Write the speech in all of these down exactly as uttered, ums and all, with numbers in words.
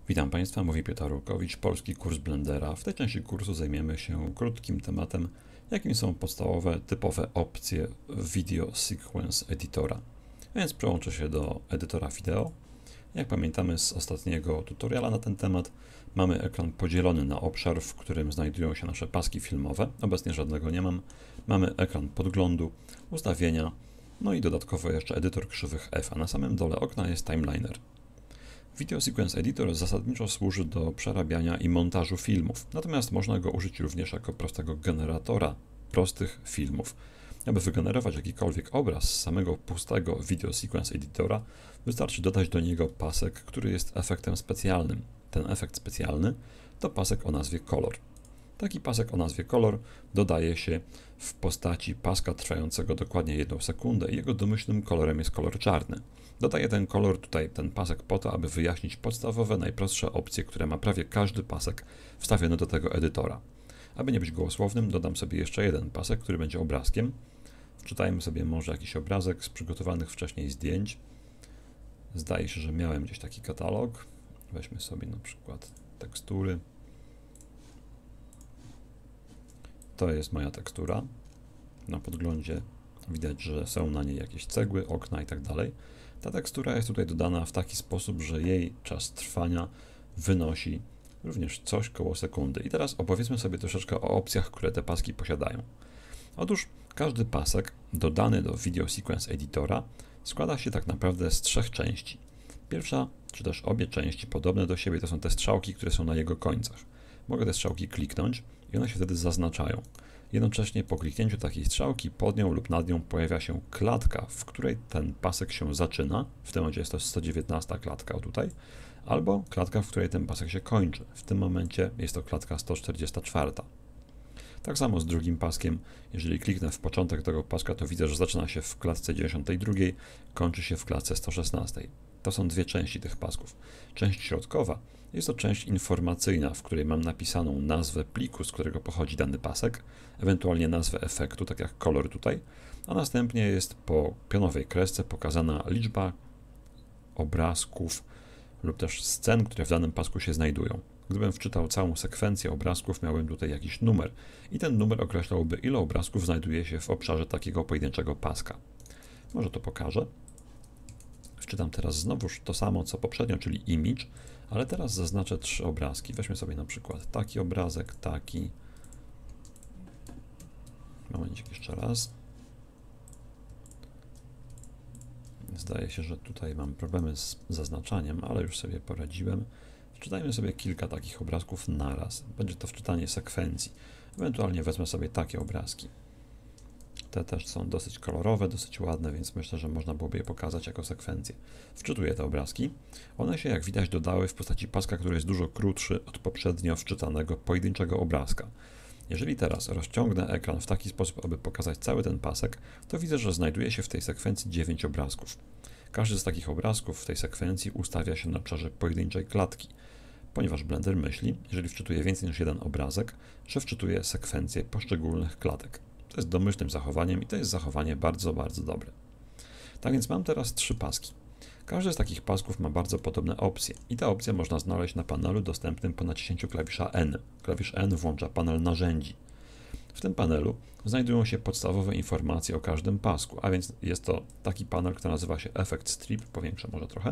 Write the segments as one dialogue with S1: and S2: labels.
S1: Witam Państwa, mówi Piotr Rukowicz, polski kurs Blendera. W tej części kursu zajmiemy się krótkim tematem, jakim są podstawowe, typowe opcje Video Sequence Editora. A więc przełączę się do edytora wideo. Jak pamiętamy z ostatniego tutoriala na ten temat, mamy ekran podzielony na obszar, w którym znajdują się nasze paski filmowe. Obecnie żadnego nie mam. Mamy ekran podglądu, ustawienia, no i dodatkowo jeszcze edytor krzywych F, a na samym dole okna jest timeliner. Video Sequence Editor zasadniczo służy do przerabiania i montażu filmów, natomiast można go użyć również jako prostego generatora prostych filmów. Aby wygenerować jakikolwiek obraz z samego pustego Video Sequence Editora, wystarczy dodać do niego pasek, który jest efektem specjalnym. Ten efekt specjalny to pasek o nazwie Color. Taki pasek o nazwie Color dodaje się w postaci paska trwającego dokładnie jedną sekundę i jego domyślnym kolorem jest kolor czarny. Dodaję ten kolor, tutaj ten pasek po to, aby wyjaśnić podstawowe, najprostsze opcje, które ma prawie każdy pasek wstawiony do tego edytora. Aby nie być gołosłownym, dodam sobie jeszcze jeden pasek, który będzie obrazkiem. Wczytajmy sobie może jakiś obrazek z przygotowanych wcześniej zdjęć. Zdaje się, że miałem gdzieś taki katalog. Weźmy sobie na przykład tekstury. To jest moja tekstura. Na podglądzie widać, że są na niej jakieś cegły, okna i tak dalej. Ta tekstura jest tutaj dodana w taki sposób, że jej czas trwania wynosi również coś koło sekundy. I teraz opowiedzmy sobie troszeczkę o opcjach, które te paski posiadają. Otóż każdy pasek dodany do Video Sequence Editora składa się tak naprawdę z trzech części. Pierwsza, czy też obie części podobne do siebie, to są te strzałki, które są na jego końcach. Mogę te strzałki kliknąć i one się wtedy zaznaczają. Jednocześnie po kliknięciu takiej strzałki pod nią lub nad nią pojawia się klatka, w której ten pasek się zaczyna. W tym momencie jest to sto dziewiętnasta klatka, o tutaj. Albo klatka, w której ten pasek się kończy. W tym momencie jest to klatka sto czterdziesta czwarta. Tak samo z drugim paskiem. Jeżeli kliknę w początek tego paska, to widzę, że zaczyna się w klatce dziewięćdziesiątej drugiej, kończy się w klatce sto szesnastej. To są dwie części tych pasków. Część środkowa jest to część informacyjna, w której mam napisaną nazwę pliku, z którego pochodzi dany pasek, ewentualnie nazwę efektu, tak jak kolor tutaj, a następnie jest po pionowej kresce pokazana liczba obrazków lub też scen, które w danym pasku się znajdują. Gdybym wczytał całą sekwencję obrazków, miałbym tutaj jakiś numer i ten numer określałby, ile obrazków znajduje się w obszarze takiego pojedynczego paska. Może to pokażę. Wczytam teraz znowuż to samo, co poprzednio, czyli image, ale teraz zaznaczę trzy obrazki. Weźmy sobie na przykład taki obrazek, taki. Momencik jeszcze raz. Zdaje się, że tutaj mam problemy z zaznaczaniem, ale już sobie poradziłem. Wczytajmy sobie kilka takich obrazków naraz. Będzie to wczytanie sekwencji. Ewentualnie wezmę sobie takie obrazki. Te też są dosyć kolorowe, dosyć ładne, więc myślę, że można byłoby je pokazać jako sekwencję. Wczytuję te obrazki. One się, jak widać, dodały w postaci paska, który jest dużo krótszy od poprzednio wczytanego pojedynczego obrazka. Jeżeli teraz rozciągnę ekran w taki sposób, aby pokazać cały ten pasek, to widzę, że znajduje się w tej sekwencji dziewięć obrazków. Każdy z takich obrazków w tej sekwencji ustawia się na obszarze pojedynczej klatki, ponieważ Blender myśli, jeżeli wczytuje więcej niż jeden obrazek, że wczytuje sekwencję poszczególnych klatek. To jest domyślnym zachowaniem i to jest zachowanie bardzo, bardzo dobre. Tak więc mam teraz trzy paski. Każdy z takich pasków ma bardzo podobne opcje i te opcje można znaleźć na panelu dostępnym po naciśnięciu klawisza N. Klawisz N włącza panel narzędzi. W tym panelu znajdują się podstawowe informacje o każdym pasku, a więc jest to taki panel, który nazywa się Effect Strip, powiększę może trochę.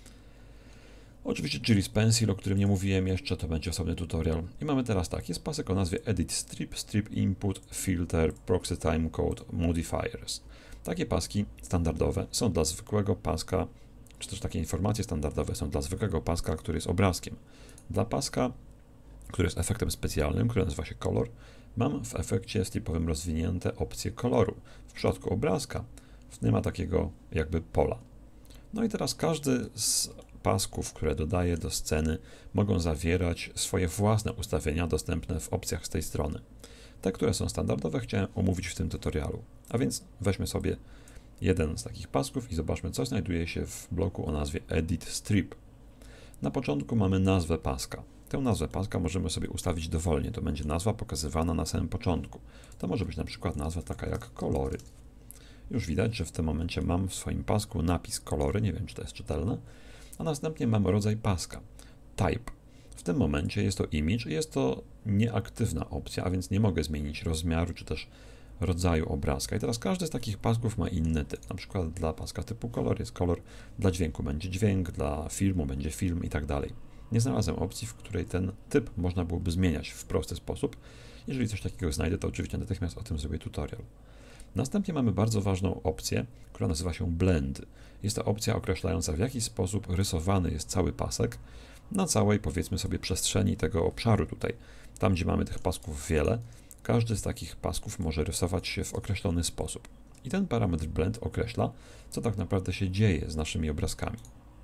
S1: Oczywiście Gillis Pencil, o którym nie mówiłem jeszcze, to będzie osobny tutorial. I mamy teraz tak, jest pasek o nazwie Edit Strip, Strip Input, Filter, Proxy Time Code, Modifiers. Takie paski standardowe są dla zwykłego paska, czy też takie informacje standardowe są dla zwykłego paska, który jest obrazkiem. Dla paska, który jest efektem specjalnym, który nazywa się Color, mam w efekcie stripowym rozwinięte opcje koloru. W przypadku obrazka nie ma takiego jakby pola. No i teraz każdy z pasków, które dodaję do sceny, mogą zawierać swoje własne ustawienia dostępne w opcjach z tej strony. Te, które są standardowe, chciałem omówić w tym tutorialu. A więc weźmy sobie jeden z takich pasków i zobaczmy, co znajduje się w bloku o nazwie Edit Strip. Na początku mamy nazwę paska. Tę nazwę paska możemy sobie ustawić dowolnie. To będzie nazwa pokazywana na samym początku. To może być na przykład nazwa taka jak kolory. Już widać, że w tym momencie mam w swoim pasku napis kolory, nie wiem, czy to jest czytelne, a następnie mam rodzaj paska. Type. W tym momencie jest to image i jest to nieaktywna opcja, a więc nie mogę zmienić rozmiaru czy też rodzaju obrazka. I teraz każdy z takich pasków ma inny typ. Na przykład dla paska typu kolor jest kolor, dla dźwięku będzie dźwięk, dla filmu będzie film i tak dalej. Nie znalazłem opcji, w której ten typ można byłoby zmieniać w prosty sposób. Jeżeli coś takiego znajdę, to oczywiście natychmiast o tym zrobię tutorial. Następnie mamy bardzo ważną opcję, która nazywa się Blend. Jest to opcja określająca, w jaki sposób rysowany jest cały pasek na całej, powiedzmy sobie, przestrzeni tego obszaru tutaj. Tam, gdzie mamy tych pasków wiele, każdy z takich pasków może rysować się w określony sposób. I ten parametr Blend określa, co tak naprawdę się dzieje z naszymi obrazkami.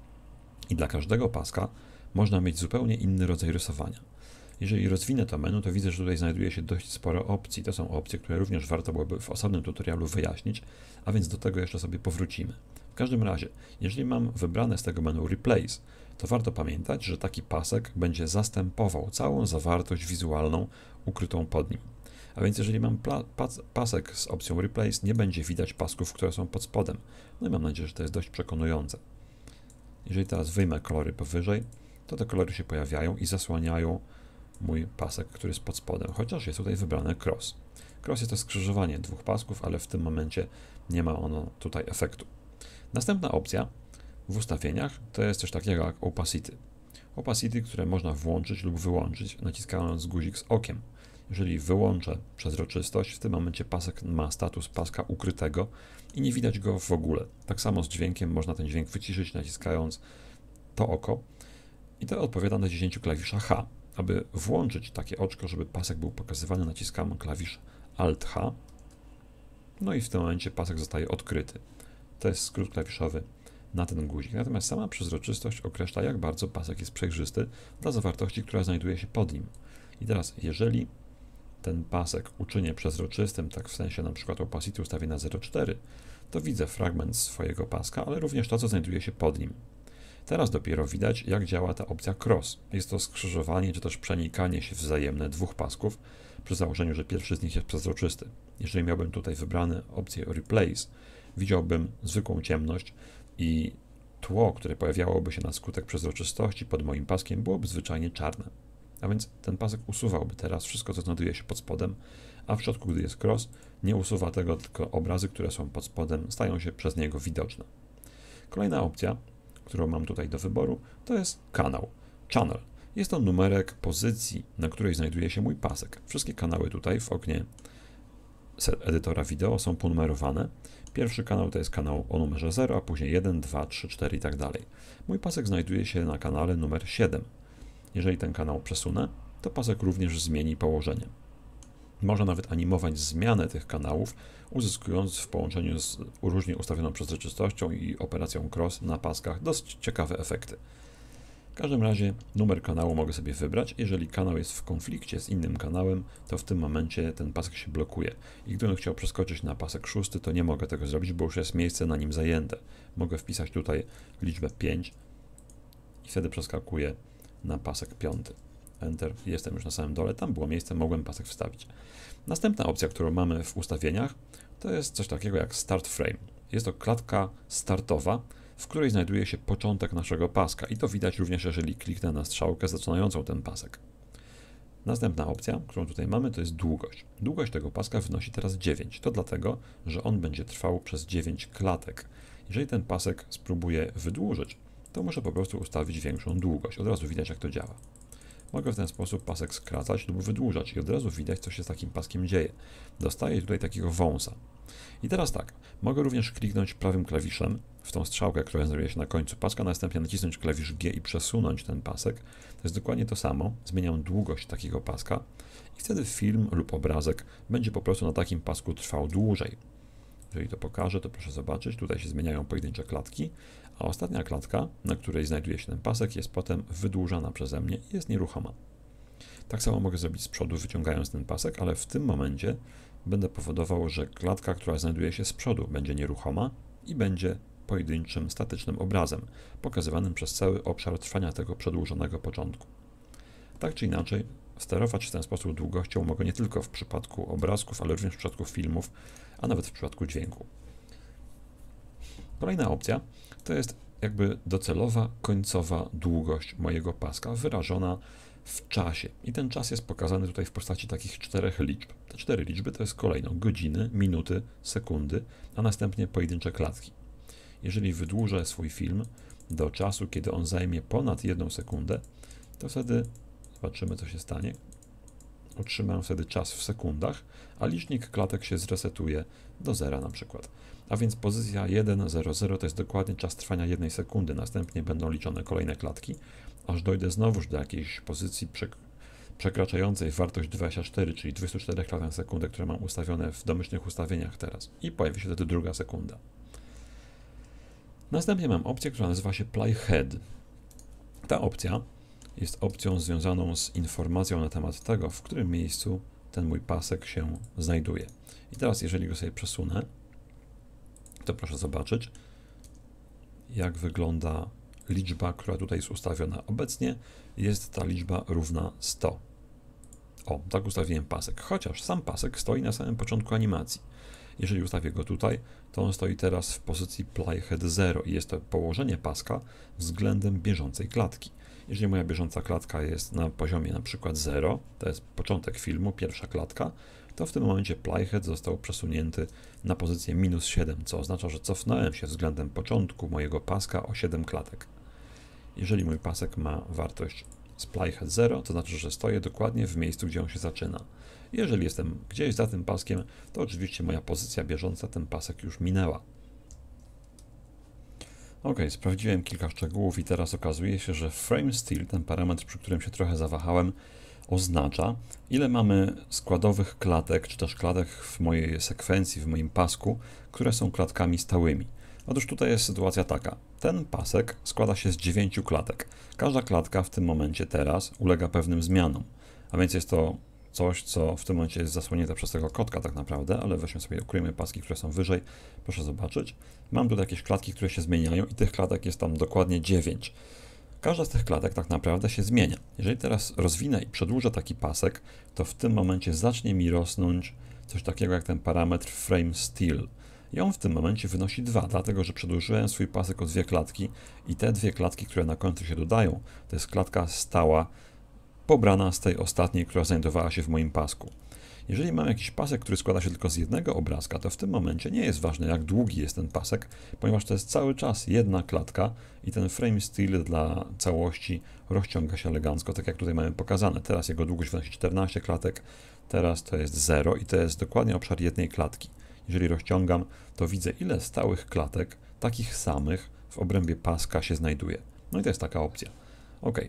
S1: I dla każdego paska można mieć zupełnie inny rodzaj rysowania. Jeżeli rozwinę to menu, to widzę, że tutaj znajduje się dość sporo opcji. To są opcje, które również warto byłoby w osobnym tutorialu wyjaśnić, a więc do tego jeszcze sobie powrócimy. W każdym razie, jeżeli mam wybrane z tego menu Replace, to warto pamiętać, że taki pasek będzie zastępował całą zawartość wizualną ukrytą pod nim. A więc jeżeli mam pasek z opcją Replace, nie będzie widać pasków, które są pod spodem. No i mam nadzieję, że to jest dość przekonujące. Jeżeli teraz wyjmę kolory powyżej, to te kolory się pojawiają i zasłaniają mój pasek, który jest pod spodem, chociaż jest tutaj wybrane cross. Cross jest to skrzyżowanie dwóch pasków, ale w tym momencie nie ma ono tutaj efektu. Następna opcja w ustawieniach to jest coś takiego jak opacity. Opacity, które można włączyć lub wyłączyć, naciskając guzik z okiem. Jeżeli wyłączę przezroczystość, w tym momencie pasek ma status paska ukrytego i nie widać go w ogóle. Tak samo z dźwiękiem można ten dźwięk wyciszyć, naciskając to oko i to odpowiada na naciśnięciu klawisza H. Aby włączyć takie oczko, żeby pasek był pokazywany, naciskam klawisz Alt H. No i w tym momencie pasek zostaje odkryty. To jest skrót klawiszowy na ten guzik. Natomiast sama przezroczystość określa, jak bardzo pasek jest przejrzysty dla zawartości, która znajduje się pod nim. I teraz, jeżeli ten pasek uczynię przezroczystym, tak w sensie na przykład opacity ustawię na zero przecinek cztery, to widzę fragment swojego paska, ale również to, co znajduje się pod nim. Teraz dopiero widać, jak działa ta opcja cross. Jest to skrzyżowanie, czy też przenikanie się wzajemne dwóch pasków, przy założeniu, że pierwszy z nich jest przezroczysty. Jeżeli miałbym tutaj wybrane opcję Replace, widziałbym zwykłą ciemność i tło, które pojawiałoby się na skutek przezroczystości pod moim paskiem, byłoby zwyczajnie czarne. A więc ten pasek usuwałby teraz wszystko, co znajduje się pod spodem, a w środku, gdy jest cross, nie usuwa tego, tylko obrazy, które są pod spodem, stają się przez niego widoczne. Kolejna opcja, którą mam tutaj do wyboru, to jest kanał, channel. Jest to numerek pozycji, na której znajduje się mój pasek. Wszystkie kanały tutaj w oknie edytora wideo są ponumerowane. Pierwszy kanał to jest kanał o numerze zero, a później jeden, dwa, trzy, cztery i tak dalej. Mój pasek znajduje się na kanale numer siedem. Jeżeli ten kanał przesunę, to pasek również zmieni położenie. Można nawet animować zmianę tych kanałów, uzyskując w połączeniu z różnie ustawioną przezroczystością i operacją cross na paskach dość ciekawe efekty. W każdym razie numer kanału mogę sobie wybrać. Jeżeli kanał jest w konflikcie z innym kanałem, to w tym momencie ten pasek się blokuje. I gdybym chciał przeskoczyć na pasek szósty, to nie mogę tego zrobić, bo już jest miejsce na nim zajęte. Mogę wpisać tutaj liczbę pięć i wtedy przeskakuję na pasek piąty. Enter, jestem już na samym dole, tam było miejsce, mogłem pasek wstawić. Następna opcja, którą mamy w ustawieniach, to jest coś takiego jak Start Frame. Jest to klatka startowa, w której znajduje się początek naszego paska i to widać również, jeżeli kliknę na strzałkę zaczynającą ten pasek. Następna opcja, którą tutaj mamy, to jest długość. Długość tego paska wynosi teraz dziewięć. To dlatego, że on będzie trwał przez dziewięć klatek. Jeżeli ten pasek spróbuję wydłużyć, to muszę po prostu ustawić większą długość. Od razu widać, jak to działa. Mogę w ten sposób pasek skracać lub wydłużać i od razu widać, co się z takim paskiem dzieje. Dostaję tutaj takiego wąsa. I teraz tak, mogę również kliknąć prawym klawiszem w tą strzałkę, która znajduje się na końcu paska, następnie nacisnąć klawisz G i przesunąć ten pasek. To jest dokładnie to samo. Zmieniam długość takiego paska i wtedy film lub obrazek będzie po prostu na takim pasku trwał dłużej. Jeżeli to pokażę, to proszę zobaczyć, tutaj się zmieniają pojedyncze klatki, a ostatnia klatka, na której znajduje się ten pasek, jest potem wydłużana przeze mnie i jest nieruchoma. Tak samo mogę zrobić z przodu, wyciągając ten pasek, ale w tym momencie będę powodował, że klatka, która znajduje się z przodu, będzie nieruchoma i będzie pojedynczym, statycznym obrazem, pokazywanym przez cały obszar trwania tego przedłużonego początku. Tak czy inaczej, sterować w ten sposób długością mogę nie tylko w przypadku obrazków, ale również w przypadku filmów, a nawet w przypadku dźwięku. Kolejna opcja to jest jakby docelowa, końcowa długość mojego paska wyrażona w czasie. I ten czas jest pokazany tutaj w postaci takich czterech liczb. Te cztery liczby to jest kolejno godziny, minuty, sekundy, a następnie pojedyncze klatki. Jeżeli wydłużę swój film do czasu, kiedy on zajmie ponad jedną sekundę, to wtedy zobaczymy, co się stanie. Otrzymam wtedy czas w sekundach, a licznik klatek się zresetuje do zera na przykład. A więc pozycja jeden zero zero to jest dokładnie czas trwania jednej sekundy. Następnie będą liczone kolejne klatki, aż dojdę znowuż do jakiejś pozycji przek przekraczającej wartość dwadzieścia cztery, czyli dwieście cztery klatek na sekundę, które mam ustawione w domyślnych ustawieniach teraz. I pojawi się wtedy druga sekunda. Następnie mam opcję, która nazywa się Playhead. Ta opcja jest opcją związaną z informacją na temat tego, w którym miejscu ten mój pasek się znajduje. I teraz, jeżeli go sobie przesunę, to proszę zobaczyć, jak wygląda liczba, która tutaj jest ustawiona. Obecnie jest ta liczba równa sto. O, tak ustawiłem pasek, chociaż sam pasek stoi na samym początku animacji. Jeżeli ustawię go tutaj, to on stoi teraz w pozycji Playhead zero i jest to położenie paska względem bieżącej klatki. Jeżeli moja bieżąca klatka jest na poziomie na przykład zero, to jest początek filmu, pierwsza klatka, to w tym momencie Playhead został przesunięty na pozycję minus siedem, co oznacza, że cofnąłem się względem początku mojego paska o siedem klatek. Jeżeli mój pasek ma wartość z Playhead zero, to znaczy, że stoję dokładnie w miejscu, gdzie on się zaczyna. Jeżeli jestem gdzieś za tym paskiem, to oczywiście moja pozycja bieżąca, ten pasek już minęła. Ok, sprawdziłem kilka szczegółów i teraz okazuje się, że frame steal, ten parametr, przy którym się trochę zawahałem, oznacza, ile mamy składowych klatek, czy też klatek w mojej sekwencji, w moim pasku, które są klatkami stałymi. Otóż tutaj jest sytuacja taka. Ten pasek składa się z dziewięciu klatek. Każda klatka w tym momencie teraz ulega pewnym zmianom. A więc jest to coś, co w tym momencie jest zasłonięte przez tego kotka tak naprawdę, ale weźmy sobie, ukryjmy paski, które są wyżej. Proszę zobaczyć. Mam tu jakieś klatki, które się zmieniają i tych klatek jest tam dokładnie dziewięć. Każda z tych klatek tak naprawdę się zmienia. Jeżeli teraz rozwinę i przedłużę taki pasek, to w tym momencie zacznie mi rosnąć coś takiego jak ten parametr frame steal. I on w tym momencie wynosi dwa, dlatego że przedłużyłem swój pasek o dwie klatki i te dwie klatki, które na końcu się dodają, to jest klatka stała, pobrana z tej ostatniej, która znajdowała się w moim pasku. Jeżeli mam jakiś pasek, który składa się tylko z jednego obrazka, to w tym momencie nie jest ważne, jak długi jest ten pasek, ponieważ to jest cały czas jedna klatka i ten frame steal dla całości rozciąga się elegancko, tak jak tutaj mamy pokazane. Teraz jego długość wynosi czternaście klatek, teraz to jest zero i to jest dokładnie obszar jednej klatki. Jeżeli rozciągam, to widzę, ile stałych klatek, takich samych, w obrębie paska się znajduje. No i to jest taka opcja. OK.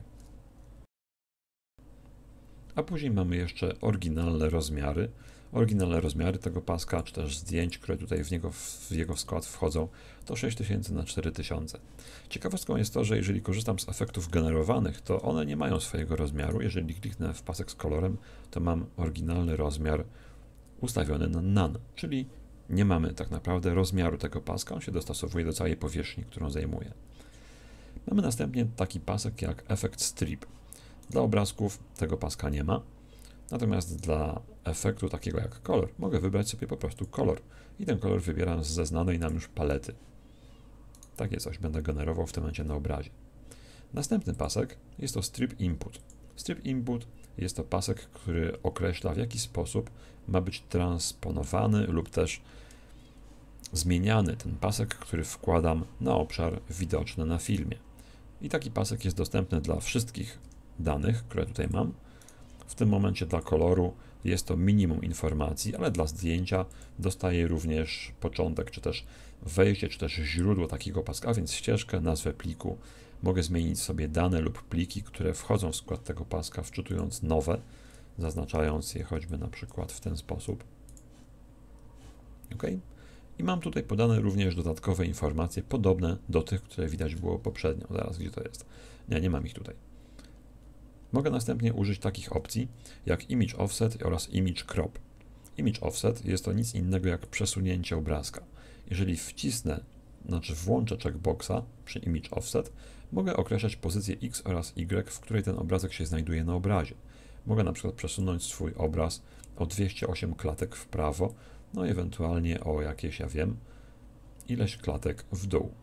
S1: A później mamy jeszcze oryginalne rozmiary. Oryginalne rozmiary tego paska, czy też zdjęć, które tutaj w, niego, w jego skład wchodzą, to sześć tysięcy na cztery tysiące. Ciekawostką jest to, że jeżeli korzystam z efektów generowanych, to one nie mają swojego rozmiaru. Jeżeli kliknę w pasek z kolorem, to mam oryginalny rozmiar ustawiony na none, czyli nie mamy tak naprawdę rozmiaru tego paska, on się dostosowuje do całej powierzchni, którą zajmuje. Mamy następnie taki pasek jak efekt strip. Dla obrazków tego paska nie ma, natomiast dla efektu takiego jak kolor mogę wybrać sobie po prostu kolor i ten kolor wybieram ze znanej nam już palety. Takie coś będę generował w tym momencie na obrazie. Następny pasek jest to strip input. Strip input jest to pasek, który określa, w jaki sposób ma być transponowany lub też zmieniany ten pasek, który wkładam na obszar widoczny na filmie. I taki pasek jest dostępny dla wszystkich danych, które tutaj mam. W tym momencie dla koloru jest to minimum informacji, ale dla zdjęcia dostaję również początek, czy też wejście, czy też źródło takiego paska, a więc ścieżkę, nazwę pliku. Mogę zmienić sobie dane lub pliki, które wchodzą w skład tego paska, wczytując nowe, zaznaczając je choćby na przykład w ten sposób. OK. I mam tutaj podane również dodatkowe informacje, podobne do tych, które widać było poprzednio. Zaraz, gdzie to jest? Nie, nie mam ich tutaj. Mogę następnie użyć takich opcji jak Image Offset oraz Image Crop. Image Offset jest to nic innego jak przesunięcie obrazka. Jeżeli wcisnę, znaczy włączę checkboxa przy Image Offset, mogę określać pozycję X oraz Y, w której ten obrazek się znajduje na obrazie. Mogę na przykład przesunąć swój obraz o dwieście osiem klatek w prawo, no i ewentualnie o jakieś, ja wiem, ileś klatek w dół.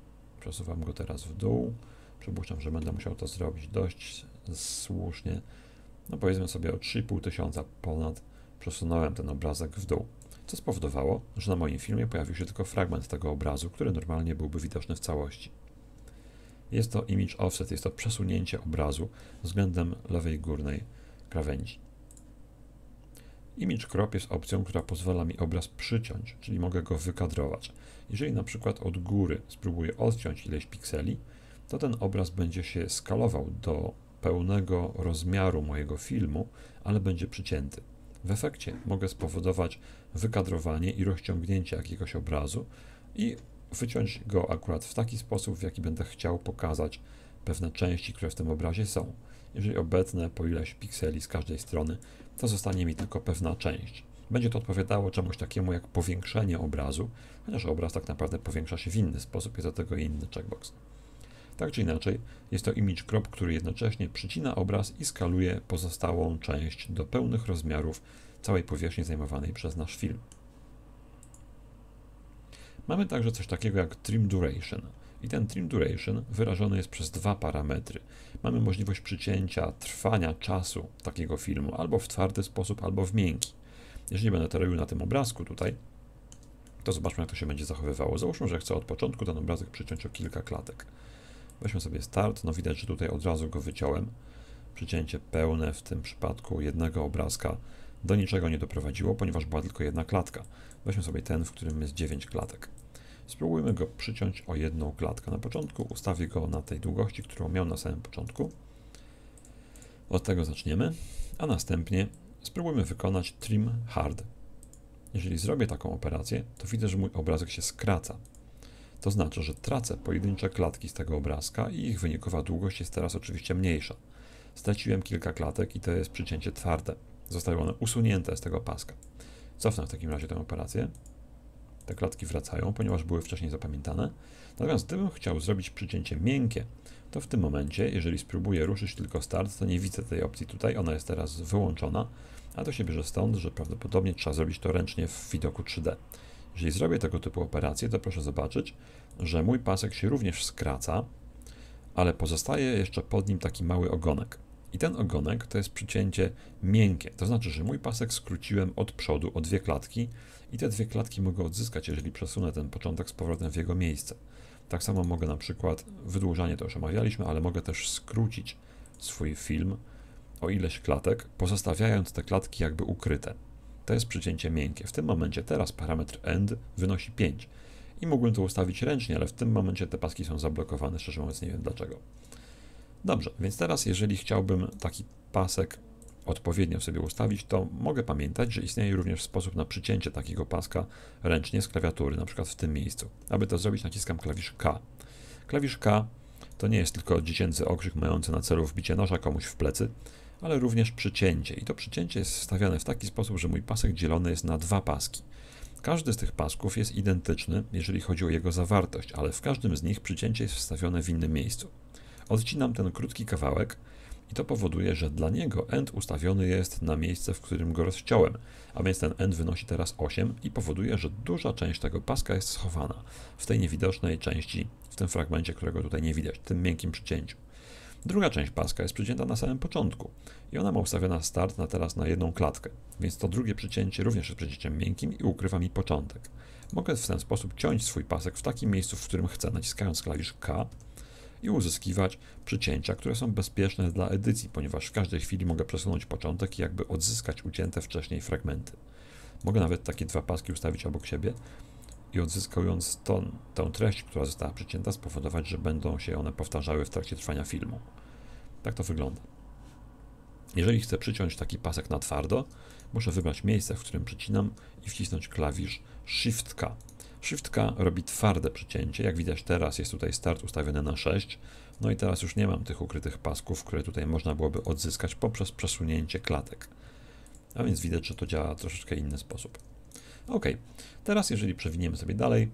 S1: Przesuwam go teraz w dół. Przypuszczam, że będę musiał to zrobić dość słusznie. No powiedzmy sobie o trzy i pół tysiąca ponad przesunąłem ten obrazek w dół. Co spowodowało, że na moim filmie pojawił się tylko fragment tego obrazu, który normalnie byłby widoczny w całości. Jest to image offset, jest to przesunięcie obrazu względem lewej górnej krawędzi. Image crop jest opcją, która pozwala mi obraz przyciąć, czyli mogę go wykadrować. Jeżeli na przykład od góry spróbuję odciąć ileś pikseli, to ten obraz będzie się skalował do pełnego rozmiaru mojego filmu, ale będzie przycięty. W efekcie mogę spowodować wykadrowanie i rozciągnięcie jakiegoś obrazu i wyciąć go akurat w taki sposób, w jaki będę chciał pokazać pewne części, które w tym obrazie są. Jeżeli obetnę po ileś pikseli z każdej strony, to zostanie mi tylko pewna część. Będzie to odpowiadało czemuś takiemu jak powiększenie obrazu, chociaż obraz tak naprawdę powiększa się w inny sposób, jest do tego inny checkbox. Tak czy inaczej, jest to image crop, który jednocześnie przycina obraz i skaluje pozostałą część do pełnych rozmiarów całej powierzchni zajmowanej przez nasz film. Mamy także coś takiego jak trim duration. I ten trim duration wyrażony jest przez dwa parametry. Mamy możliwość przycięcia trwania czasu takiego filmu albo w twardy sposób, albo w miękki. Jeżeli będę to robił na tym obrazku tutaj, to zobaczmy, jak to się będzie zachowywało. Załóżmy, że chcę od początku ten obrazek przyciąć o kilka klatek. Weźmy sobie start, no widać, że tutaj od razu go wyciąłem. Przycięcie pełne w tym przypadku jednego obrazka do niczego nie doprowadziło, ponieważ była tylko jedna klatka. Weźmy sobie ten, w którym jest dziewięć klatek. Spróbujmy go przyciąć o jedną klatkę. Na początku ustawię go na tej długości, którą miał na samym początku. Od tego zaczniemy, a następnie spróbujmy wykonać trim hard. Jeżeli zrobię taką operację, to widzę, że mój obrazek się skraca. To znaczy, że tracę pojedyncze klatki z tego obrazka i ich wynikowa długość jest teraz oczywiście mniejsza. Straciłem kilka klatek i to jest przycięcie twarde. Zostały one usunięte z tego paska. Cofnę w takim razie tę operację. Te klatki wracają, ponieważ były wcześniej zapamiętane. Natomiast gdybym chciał zrobić przycięcie miękkie, to w tym momencie, jeżeli spróbuję ruszyć tylko start, to nie widzę tej opcji tutaj, ona jest teraz wyłączona, a to się bierze stąd, że prawdopodobnie trzeba zrobić to ręcznie w widoku trzy D. Jeżeli zrobię tego typu operację, to proszę zobaczyć, że mój pasek się również skraca, ale pozostaje jeszcze pod nim taki mały ogonek. I ten ogonek to jest przycięcie miękkie, to znaczy, że mój pasek skróciłem od przodu o dwie klatki i te dwie klatki mogę odzyskać, jeżeli przesunę ten początek z powrotem w jego miejsce. Tak samo mogę na przykład, wydłużanie to już omawialiśmy, ale mogę też skrócić swój film o ileś klatek, pozostawiając te klatki jakby ukryte. To jest przycięcie miękkie. W tym momencie teraz parametr end wynosi pięć i mógłbym to ustawić ręcznie, ale w tym momencie te paski są zablokowane, szczerze mówiąc nie wiem dlaczego. Dobrze, więc teraz jeżeli chciałbym taki pasek odpowiednio sobie ustawić, to mogę pamiętać, że istnieje również sposób na przycięcie takiego paska ręcznie z klawiatury, na przykład w tym miejscu. Aby to zrobić, naciskam klawisz K. Klawisz K to nie jest tylko dziecięcy okrzyk mający na celu wbicie noża komuś w plecy, ale również przycięcie. I to przycięcie jest wstawiane w taki sposób, że mój pasek dzielony jest na dwa paski. Każdy z tych pasków jest identyczny, jeżeli chodzi o jego zawartość, ale w każdym z nich przycięcie jest wstawione w innym miejscu. Odcinam ten krótki kawałek i to powoduje, że dla niego end ustawiony jest na miejsce, w którym go rozciąłem, a więc ten end wynosi teraz osiem i powoduje, że duża część tego paska jest schowana w tej niewidocznej części, w tym fragmencie, którego tutaj nie widać, w tym miękkim przycięciu. Druga część paska jest przycięta na samym początku i ona ma ustawiona start na teraz na jedną klatkę, więc to drugie przycięcie również jest przycięciem miękkim i ukrywa mi początek. Mogę w ten sposób ciąć swój pasek w takim miejscu, w którym chcę, naciskając klawisz K i uzyskiwać przycięcia, które są bezpieczne dla edycji, ponieważ w każdej chwili mogę przesunąć początek i jakby odzyskać ucięte wcześniej fragmenty. Mogę nawet takie dwa paski ustawić obok siebie i odzyskując tą, tę treść, która została przycięta, spowodować, że będą się one powtarzały w trakcie trwania filmu. Tak to wygląda. Jeżeli chcę przyciąć taki pasek na twardo, muszę wybrać miejsce, w którym przycinam i wcisnąć klawisz Shift K. Shift K robi twarde przycięcie, jak widać teraz jest tutaj start ustawiony na sześć, no i teraz już nie mam tych ukrytych pasków, które tutaj można byłoby odzyskać poprzez przesunięcie klatek. A więc widać, że to działa w troszeczkę inny sposób. Ok, teraz jeżeli przewiniemy sobie dalej,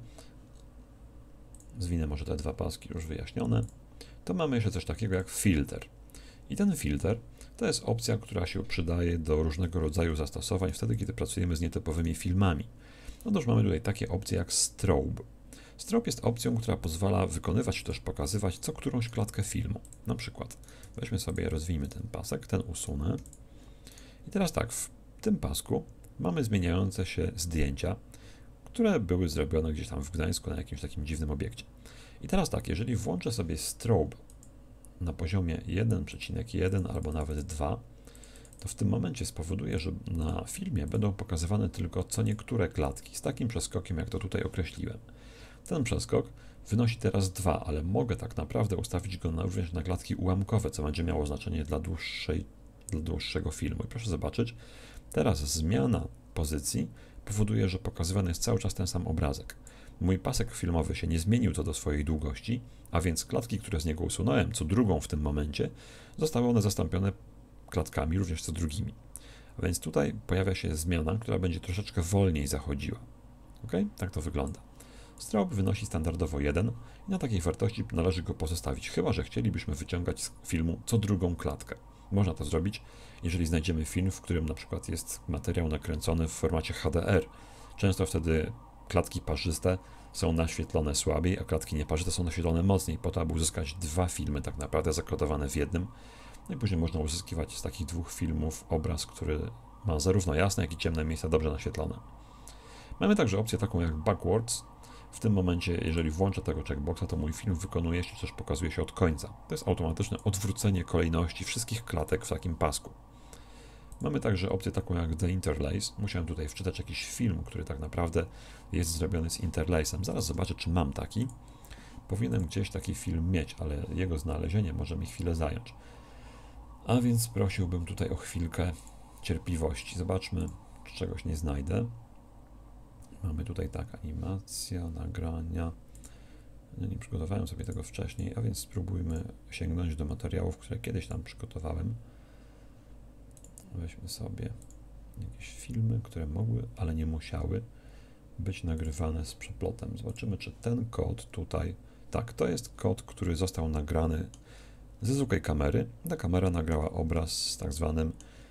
S1: zwinę może te dwa paski już wyjaśnione, to mamy jeszcze coś takiego jak filter. I ten filter to jest opcja, która się przydaje do różnego rodzaju zastosowań wtedy, kiedy pracujemy z nietypowymi filmami. Otóż mamy tutaj takie opcje jak strobe. Strobe jest opcją, która pozwala wykonywać czy też pokazywać co którąś klatkę filmu. Na przykład weźmy sobie, rozwijmy ten pasek, ten usunę. I teraz tak, w tym pasku mamy zmieniające się zdjęcia, które były zrobione gdzieś tam w Gdańsku na jakimś takim dziwnym obiekcie. I teraz tak, jeżeli włączę sobie strobe na poziomie jeden przecinek jeden albo nawet dwa, to w tym momencie spowoduje, że na filmie będą pokazywane tylko co niektóre klatki, z takim przeskokiem, jak to tutaj określiłem. Ten przeskok wynosi teraz dwa, ale mogę tak naprawdę ustawić go na, również na klatki ułamkowe, co będzie miało znaczenie dla, dłuższej, dla dłuższego filmu. I proszę zobaczyć, teraz zmiana pozycji powoduje, że pokazywany jest cały czas ten sam obrazek. Mój pasek filmowy się nie zmienił co do swojej długości, a więc klatki, które z niego usunąłem, co drugą w tym momencie, zostały one zastąpione klatkami również co drugimi. A więc tutaj pojawia się zmiana, która będzie troszeczkę wolniej zachodziła. Ok? Tak to wygląda. Strobe wynosi standardowo jeden i na takiej wartości należy go pozostawić, chyba że chcielibyśmy wyciągać z filmu co drugą klatkę. Można to zrobić, jeżeli znajdziemy film, w którym na przykład jest materiał nakręcony w formacie H D R. Często wtedy klatki parzyste są naświetlone słabiej, a klatki nieparzyste są naświetlone mocniej, po to, aby uzyskać dwa filmy tak naprawdę zakodowane w jednym. No i później można uzyskiwać z takich dwóch filmów obraz, który ma zarówno jasne, jak i ciemne miejsca dobrze naświetlone. Mamy także opcję taką jak Backwards. W tym momencie, jeżeli włączę tego checkboxa, to mój film wykonuje się, czy też pokazuje się od końca. To jest automatyczne odwrócenie kolejności wszystkich klatek w takim pasku. Mamy także opcję taką jak The Interlace. Musiałem tutaj wczytać jakiś film, który tak naprawdę jest zrobiony z interlacem. Zaraz zobaczę, czy mam taki. Powinienem gdzieś taki film mieć, ale jego znalezienie może mi chwilę zająć. A więc prosiłbym tutaj o chwilkę cierpliwości. Zobaczmy, czy czegoś nie znajdę. Mamy tutaj tak, animacja, nagrania. No nie przygotowałem sobie tego wcześniej, a więc spróbujmy sięgnąć do materiałów, które kiedyś tam przygotowałem. Weźmy sobie jakieś filmy, które mogły, ale nie musiały być nagrywane z przeplotem. Zobaczymy, czy ten kod tutaj... Tak, to jest kod, który został nagrany ze zwykłej kamery. Ta kamera nagrała obraz z tak zwanym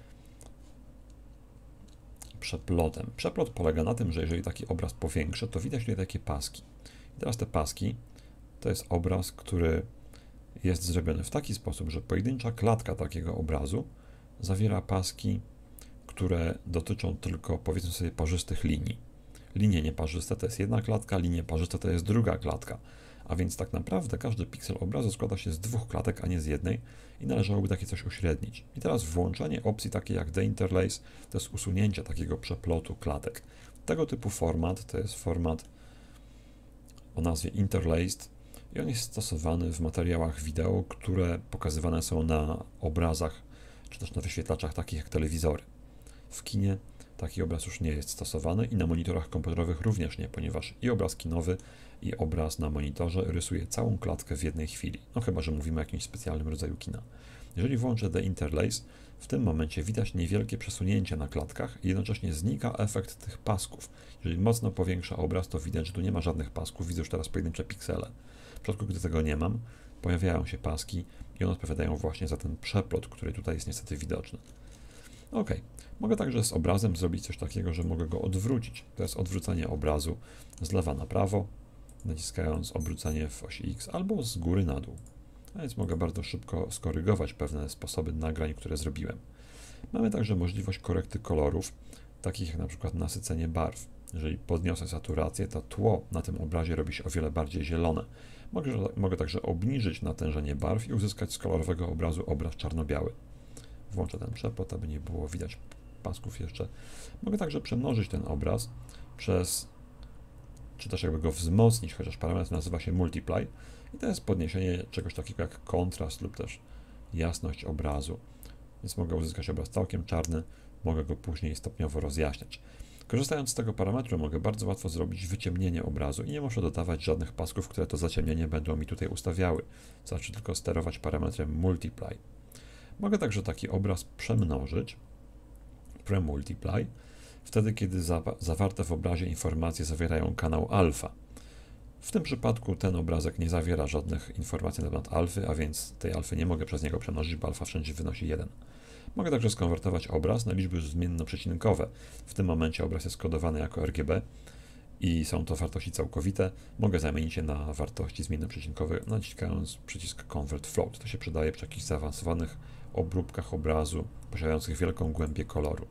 S1: przeplotem. Przeplot polega na tym, że jeżeli taki obraz powiększę, to widać tutaj takie paski. I teraz te paski to jest obraz, który jest zrobiony w taki sposób, że pojedyncza klatka takiego obrazu zawiera paski, które dotyczą tylko, powiedzmy sobie, parzystych linii. Linie nieparzyste to jest jedna klatka, linie parzyste to jest druga klatka. A więc tak naprawdę każdy piksel obrazu składa się z dwóch klatek, a nie z jednej i należałoby takie coś uśrednić. I teraz włączenie opcji takiej jak The Interlace to jest usunięcie takiego przeplotu klatek. Tego typu format to jest format o nazwie Interlaced i on jest stosowany w materiałach wideo, które pokazywane są na obrazach czy też na wyświetlaczach takich jak telewizory. W kinie taki obraz już nie jest stosowany i na monitorach komputerowych również nie, ponieważ i obraz kinowy, i obraz na monitorze rysuje całą klatkę w jednej chwili. No chyba że mówimy o jakimś specjalnym rodzaju kina. Jeżeli włączę The Interlace, w tym momencie widać niewielkie przesunięcie na klatkach i jednocześnie znika efekt tych pasków. Jeżeli mocno powiększa obraz, to widać, że tu nie ma żadnych pasków, widzę już teraz pojedyncze piksele. W przypadku, gdy tego nie mam, pojawiają się paski i one odpowiadają właśnie za ten przeplot, który tutaj jest niestety widoczny. Ok, mogę także z obrazem zrobić coś takiego, że mogę go odwrócić. To jest odwrócenie obrazu z lewa na prawo, naciskając obrócenie w osi X albo z góry na dół. A więc mogę bardzo szybko skorygować pewne sposoby nagrań, które zrobiłem. Mamy także możliwość korekty kolorów, takich jak na przykład nasycenie barw. Jeżeli podniosę saturację, to tło na tym obrazie robi się o wiele bardziej zielone. Mogę, mogę także obniżyć natężenie barw i uzyskać z kolorowego obrazu obraz czarno-biały. Włączę ten przeplot, aby nie było widać pasków jeszcze. Mogę także przemnożyć ten obraz przez, czy też jakby go wzmocnić, chociaż parametr nazywa się Multiply i to jest podniesienie czegoś takiego jak kontrast lub też jasność obrazu. Więc mogę uzyskać obraz całkiem czarny, mogę go później stopniowo rozjaśniać. Korzystając z tego parametru mogę bardzo łatwo zrobić wyciemnienie obrazu i nie muszę dodawać żadnych pasków, które to zaciemnienie będą mi tutaj ustawiały. Wystarczy tylko sterować parametrem Multiply. Mogę także taki obraz przemnożyć, premultiply, wtedy kiedy za, zawarte w obrazie informacje zawierają kanał alfa. W tym przypadku ten obrazek nie zawiera żadnych informacji na temat alfy, a więc tej alfy nie mogę przez niego przemnożyć, bo alfa wszędzie wynosi jeden. Mogę także skonwertować obraz na liczby zmiennoprzecinkowe. W tym momencie obraz jest kodowany jako R G B i są to wartości całkowite, mogę zamienić je na wartości zmiennoprzecinkowe, naciskając przycisk Convert Float. To się przydaje przy jakichś zaawansowanych obróbkach obrazu posiadających wielką głębię koloru.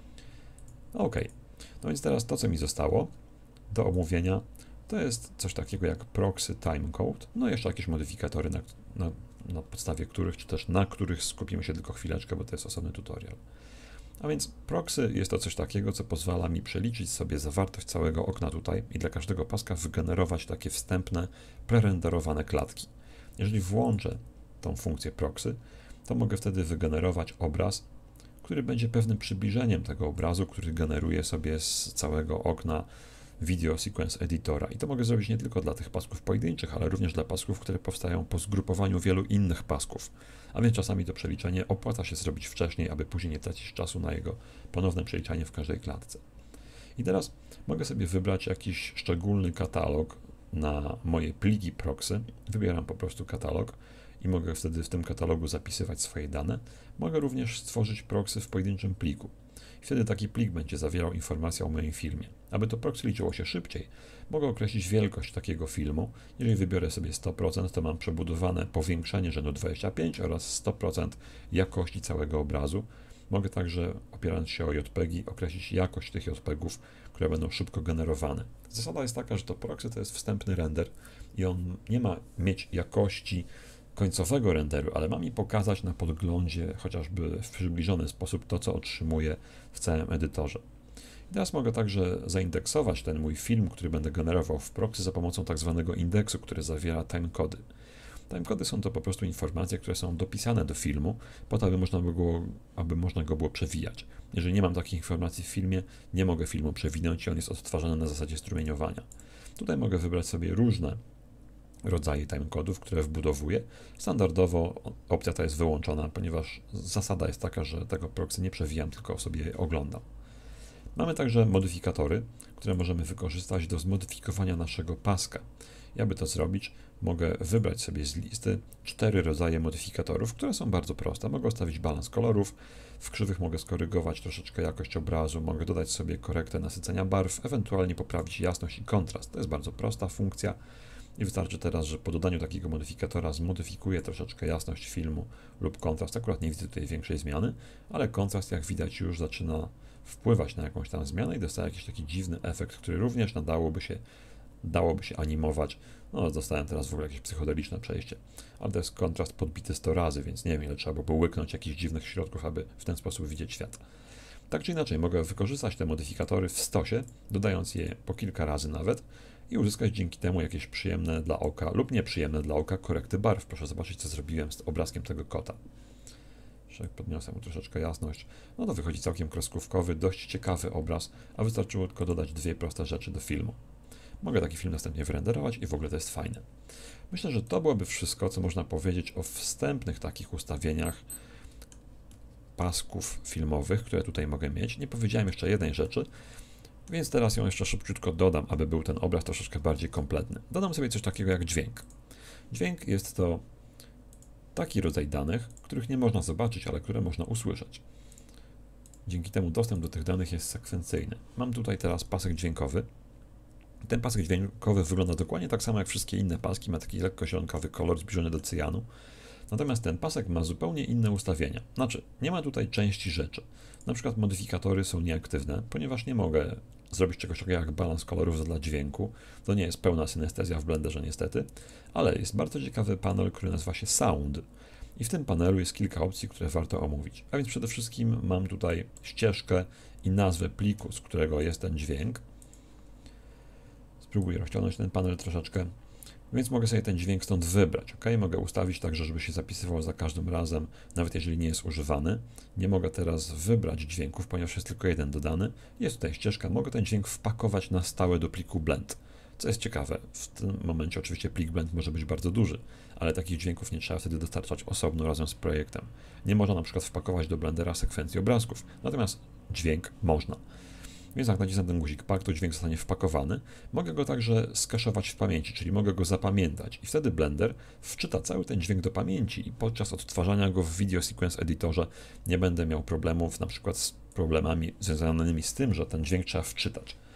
S1: Ok, no więc teraz to, co mi zostało do omówienia, to jest coś takiego jak proxy timecode, no i jeszcze jakieś modyfikatory, na, na, na podstawie których, czy też na których skupimy się tylko chwileczkę, bo to jest osobny tutorial. A więc proxy jest to coś takiego, co pozwala mi przeliczyć sobie zawartość całego okna tutaj i dla każdego paska wygenerować takie wstępne, prerenderowane klatki. Jeżeli włączę tą funkcję proxy, to mogę wtedy wygenerować obraz, który będzie pewnym przybliżeniem tego obrazu, który generuje sobie z całego okna Video Sequence Editora. I to mogę zrobić nie tylko dla tych pasków pojedynczych, ale również dla pasków, które powstają po zgrupowaniu wielu innych pasków. A więc czasami to przeliczenie opłaca się zrobić wcześniej, aby później nie tracić czasu na jego ponowne przeliczanie w każdej klatce. I teraz mogę sobie wybrać jakiś szczególny katalog na moje pliki proxy. Wybieram po prostu katalog i mogę wtedy w tym katalogu zapisywać swoje dane. Mogę również stworzyć proxy w pojedynczym pliku. I wtedy taki plik będzie zawierał informacje o moim filmie. Aby to proxy liczyło się szybciej, mogę określić wielkość takiego filmu. Jeżeli wybiorę sobie sto procent, to mam przebudowane powiększenie rzędu dwadzieścia pięć oraz sto procent jakości całego obrazu. Mogę także, opierając się o J P G, określić jakość tych J P G-ów, które będą szybko generowane. Zasada jest taka, że to proxy to jest wstępny render i on nie ma mieć jakości końcowego renderu, ale ma mi pokazać na podglądzie chociażby w przybliżony sposób to, co otrzymuję w całym edytorze. I teraz mogę także zaindeksować ten mój film, który będę generował w proxy za pomocą tak zwanego indeksu, który zawiera timecody. Timecody są to po prostu informacje, które są dopisane do filmu, po to, aby można było, aby można go było przewijać. Jeżeli nie mam takich informacji w filmie, nie mogę filmu przewinąć i on jest odtwarzany na zasadzie strumieniowania. Tutaj mogę wybrać sobie różne rodzaje timecodów, które wbudowuję. Standardowo opcja ta jest wyłączona, ponieważ zasada jest taka, że tego proxy nie przewijam, tylko sobie je oglądam. Mamy także modyfikatory, które możemy wykorzystać do zmodyfikowania naszego paska. I aby to zrobić, mogę wybrać sobie z listy cztery rodzaje modyfikatorów, które są bardzo proste. Mogę ustawić balans kolorów, w krzywych mogę skorygować troszeczkę jakość obrazu, mogę dodać sobie korektę nasycenia barw, ewentualnie poprawić jasność i kontrast. To jest bardzo prosta funkcja. I wystarczy teraz, że po dodaniu takiego modyfikatora zmodyfikuję troszeczkę jasność filmu lub kontrast. Akurat nie widzę tutaj większej zmiany, ale kontrast, jak widać, już zaczyna wpływać na jakąś tam zmianę i dostaje jakiś taki dziwny efekt, który również nadałoby się, dałoby się animować. No, dostałem teraz w ogóle jakieś psychodeliczne przejście, ale to jest kontrast podbity sto razy, więc nie wiem, ile trzeba było łyknąć jakichś dziwnych środków, aby w ten sposób widzieć świat. Tak czy inaczej, mogę wykorzystać te modyfikatory w stosie, dodając je po kilka razy nawet, i uzyskać dzięki temu jakieś przyjemne dla oka lub nieprzyjemne dla oka korekty barw. Proszę zobaczyć, co zrobiłem z obrazkiem tego kota. Jak podniosę mu troszeczkę jasność, no to wychodzi całkiem kreskówkowy, dość ciekawy obraz, a wystarczyło tylko dodać dwie proste rzeczy do filmu. Mogę taki film następnie wyrenderować i w ogóle to jest fajne. Myślę, że to byłoby wszystko, co można powiedzieć o wstępnych takich ustawieniach pasków filmowych, które tutaj mogę mieć. Nie powiedziałem jeszcze jednej rzeczy, więc teraz ją jeszcze szybciutko dodam, aby był ten obraz troszeczkę bardziej kompletny. Dodam sobie coś takiego jak dźwięk. Dźwięk jest to taki rodzaj danych, których nie można zobaczyć, ale które można usłyszeć. Dzięki temu dostęp do tych danych jest sekwencyjny. Mam tutaj teraz pasek dźwiękowy. Ten pasek dźwiękowy wygląda dokładnie tak samo jak wszystkie inne paski, ma taki lekko zielonkawy kolor zbliżony do cyjanu. Natomiast ten pasek ma zupełnie inne ustawienia. Znaczy, nie ma tutaj części rzeczy. Na przykład modyfikatory są nieaktywne, ponieważ nie mogę zrobić czegoś takiego jak balans kolorów dla dźwięku. To nie jest pełna synestezja w Blenderze niestety, ale jest bardzo ciekawy panel, który nazywa się Sound. I w tym panelu jest kilka opcji, które warto omówić. A więc przede wszystkim mam tutaj ścieżkę i nazwę pliku, z którego jest ten dźwięk. Spróbuję rozciągnąć ten panel troszeczkę. Więc mogę sobie ten dźwięk stąd wybrać. OK, mogę ustawić także, żeby się zapisywał za każdym razem, nawet jeżeli nie jest używany. Nie mogę teraz wybrać dźwięków, ponieważ jest tylko jeden dodany. Jest tutaj ścieżka, mogę ten dźwięk wpakować na stałe do pliku blend. Co jest ciekawe, w tym momencie oczywiście plik blend może być bardzo duży, ale takich dźwięków nie trzeba wtedy dostarczać osobno razem z projektem. Nie można na przykład wpakować do Blendera sekwencji obrazków, natomiast dźwięk można. Więc jak nacisnę ten guzik Pack, to dźwięk zostanie wpakowany. Mogę go także skaszować w pamięci, czyli mogę go zapamiętać i wtedy Blender wczyta cały ten dźwięk do pamięci i podczas odtwarzania go w Video Sequence Editorze nie będę miał problemów, na przykład z problemami związanymi z tym, że ten dźwięk trzeba wczytać.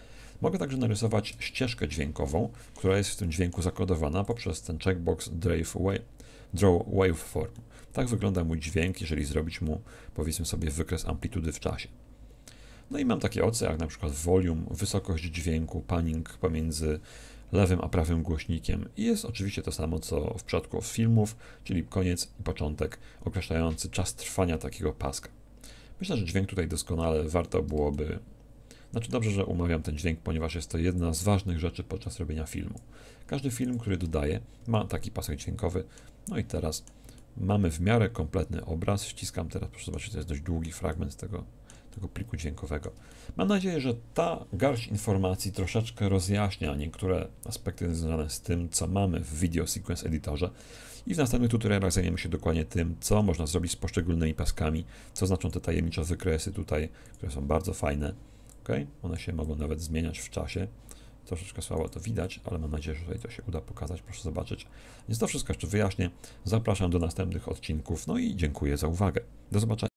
S1: Mogę także narysować ścieżkę dźwiękową, która jest w tym dźwięku zakodowana poprzez ten checkbox Draw Wave, draw Waveform. Tak wygląda mój dźwięk, jeżeli zrobić mu, powiedzmy sobie, wykres amplitudy w czasie. No i mam takie opcje jak na przykład volume, wysokość dźwięku, panning pomiędzy lewym a prawym głośnikiem i jest oczywiście to samo co w przypadku filmów, czyli koniec i początek określający czas trwania takiego paska. Myślę, że dźwięk tutaj doskonale warto byłoby, znaczy dobrze, że umawiam ten dźwięk, ponieważ jest to jedna z ważnych rzeczy podczas robienia filmu. Każdy film, który dodaję, ma taki pasek dźwiękowy. No i teraz mamy w miarę kompletny obraz. Wciskam teraz, proszę zobaczyć, to jest dość długi fragment tego, tego pliku dźwiękowego. Mam nadzieję, że ta garść informacji troszeczkę rozjaśnia niektóre aspekty związane z tym, co mamy w Video Sequence Editorze. I w następnych tutorialach zajmiemy się dokładnie tym, co można zrobić z poszczególnymi paskami, co znaczą te tajemnicze wykresy tutaj, które są bardzo fajne. Okay? One się mogą nawet zmieniać w czasie. Troszeczkę słabo to widać, ale mam nadzieję, że tutaj to się uda pokazać. Proszę zobaczyć. Więc to wszystko jeszcze wyjaśnię. Zapraszam do następnych odcinków. No i dziękuję za uwagę. Do zobaczenia.